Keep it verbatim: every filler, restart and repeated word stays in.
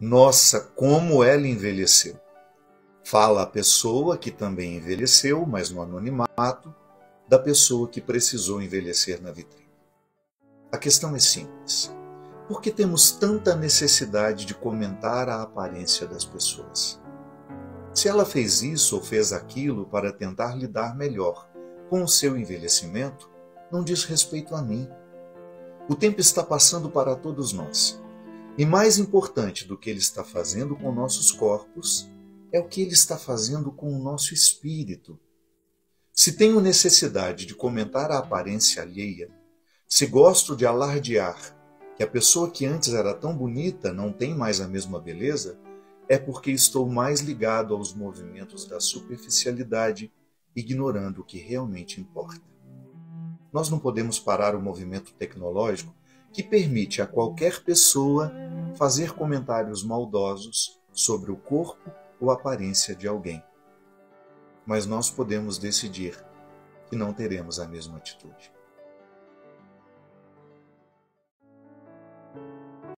Nossa, como ela envelheceu! Fala a pessoa que também envelheceu, mas no anonimato, da pessoa que precisou envelhecer na vitrine. A questão é simples. Por que temos tanta necessidade de comentar a aparência das pessoas? Se ela fez isso ou fez aquilo para tentar lidar melhor com o seu envelhecimento, não diz respeito a mim. O tempo está passando para todos nós. E mais importante do que ele está fazendo com nossos corpos, é o que ele está fazendo com o nosso espírito. Se tenho necessidade de comentar a aparência alheia, se gosto de alardear que a pessoa que antes era tão bonita não tem mais a mesma beleza, é porque estou mais ligado aos movimentos da superficialidade, ignorando o que realmente importa. Nós não podemos parar o movimento tecnológico que permite a qualquer pessoa fazer comentários maldosos sobre o corpo ou aparência de alguém. Mas nós podemos decidir que não teremos a mesma atitude.